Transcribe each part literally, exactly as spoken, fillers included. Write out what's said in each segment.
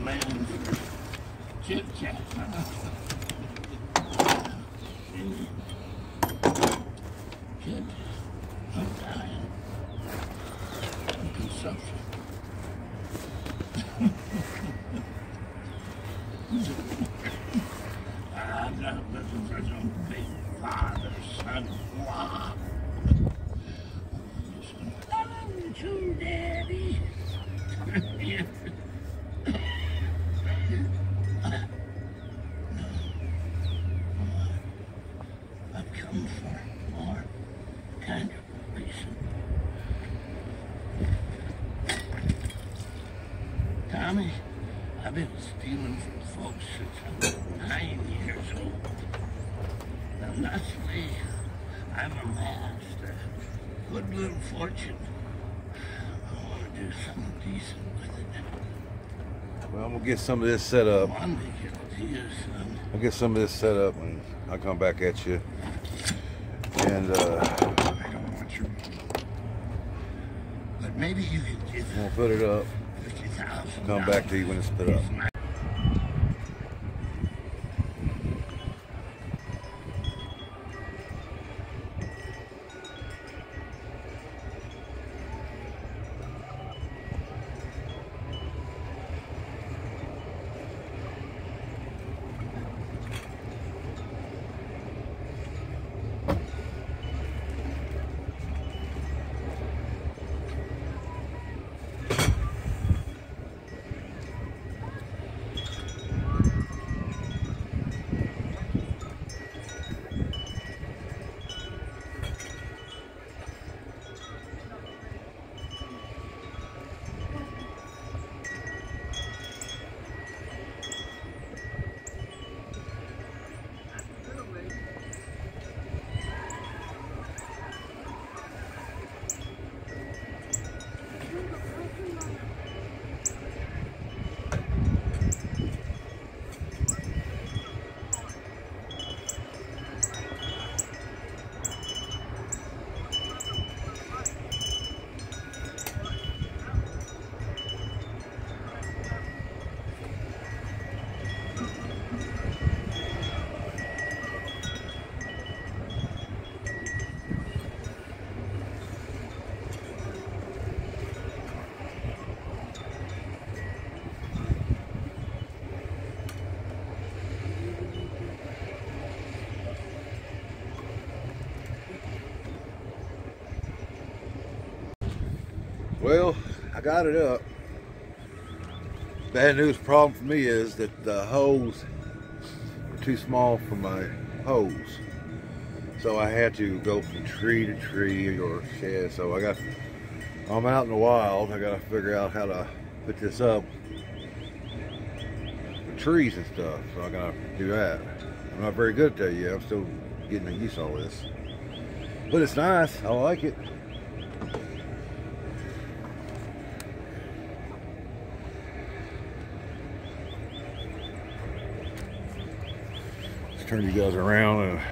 man for chit chat. Kid, I'm dying of consumption. I'm not looking for some big father, son, blah. Love you too, Daddy. I've come for more kind of reason. Tommy, I've been stealing from folks since I'm nine years old. Now, luckily, I've amassed a good little fortune. I want to do something decent with it. Well, I'm gonna get some of this set up. One day it'll do, son. I'll get some of this set up and I'll come back at you. And uh, I don't want your money. But maybe you could give I'm gonna put it up. fifty thousand. Come back to you when it's put up. Well, I got it up. Bad news problem for me is that the hose are too small for my hose. So I had to go from tree to tree or shed. So I got, I'm out in the wild. I got to figure out how to put this up with trees and stuff. So I got to do that. I'm not very good at that yet. I'm still getting used to all this. But it's nice. I like it. Turn you guys around and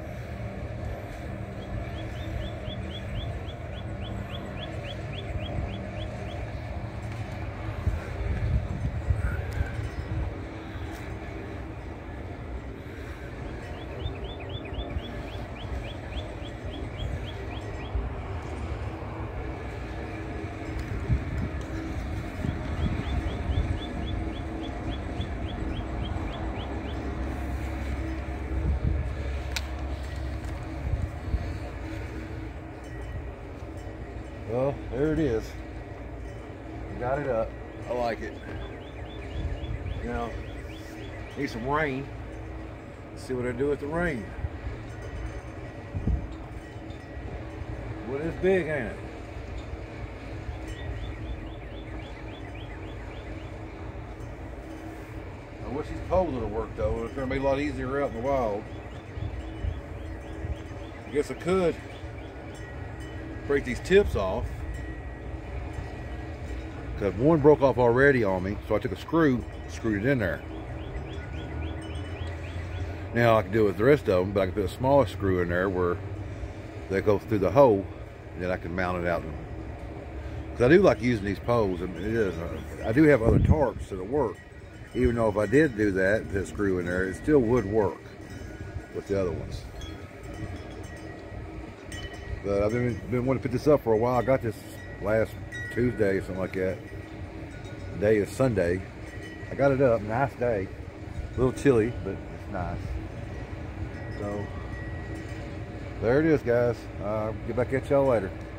well, there it is. Got it up. I like it. You know, need some rain. Let's see what I do with the rain. Well, it's big, ain't it? I wish these poles would have worked though. It's gonna be a lot easier out in the wild. I guess I could break these tips off, because one broke off already on me, so I took a screw, screwed it in there. Now I can do it with the rest of them, but I can put a smaller screw in there where they go through the hole, and then I can mount it out. Because I do like using these poles, and it is, uh, I do have other tarps that'll work, even though if I did do that, the screw in there, it still would work with the other ones. But I've been, been wanting to put this up for a while. I got this last Tuesday or something like that. Today is Sunday. I got it up, nice day. A little chilly, but it's nice. So, there it is, guys. Uh, get back at y'all later.